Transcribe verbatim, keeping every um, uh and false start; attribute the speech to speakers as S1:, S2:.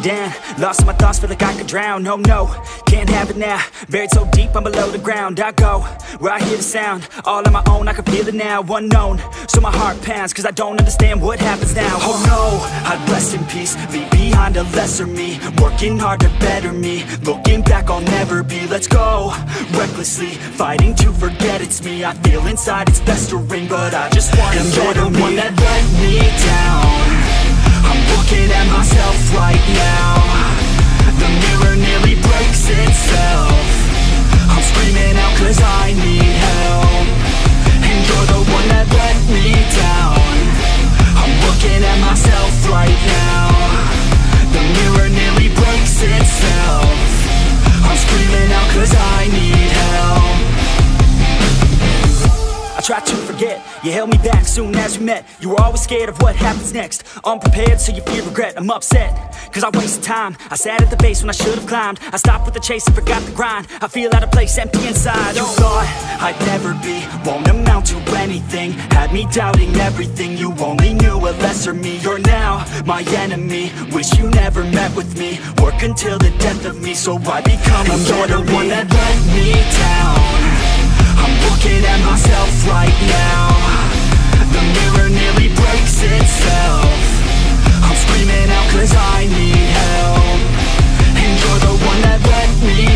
S1: down, lost in my thoughts, feel like I could drown. No, no, can't have it now. Buried so deep, I'm below the ground. I go where I hear the sound, all on my own, I can feel it now. Unknown, so my heart pounds, cause I don't understand what happens now. Oh no, I'd rest in peace, leave behind a lesser me, working hard to better me. Looking back, I'll never be. Let's go recklessly, fighting to forget it's me. I feel inside it's best to ring, but I just want to you're the me. One that let me down. I'm looking at myself right now. The mirror nearly breaks itself. I'm screaming out cause I need help. And you're the one that let me down. I'm looking at myself right now. The mirror nearly breaks itself. I'm screaming out cause I need help. I tried to forget, you held me back soon as we met. You were always scared of what happens next, unprepared so you fear regret. I'm upset, cause I wasted time. I sat at the base when I should've climbed. I stopped with the chase and forgot the grind. I feel out of place, empty inside. You thought I'd never be, won't amount to anything. Had me doubting everything, you only knew a lesser me. You're now my enemy, wish you never met with me. Work until the death of me, so I become a you're the one that let me down. I'm looking at myself right now. The mirror nearly breaks itself. I'm screaming out cause I need help. And you're the one that let me